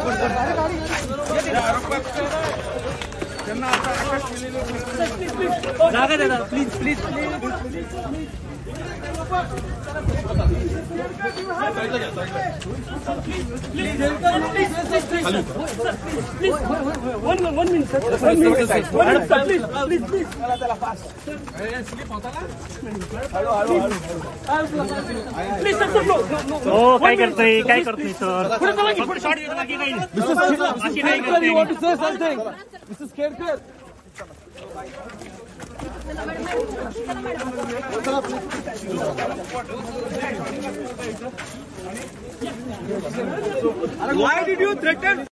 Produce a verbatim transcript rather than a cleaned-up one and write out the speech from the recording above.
जागा द्या please please please one one minute sir one minute please please please please sir हो काय करतोय काय करतोय सर पुढे चला की पुढे शॉट येतो बाकी काही बाकी नाही करतोय. You want to say something? Missus Kerkar. Why did you threaten?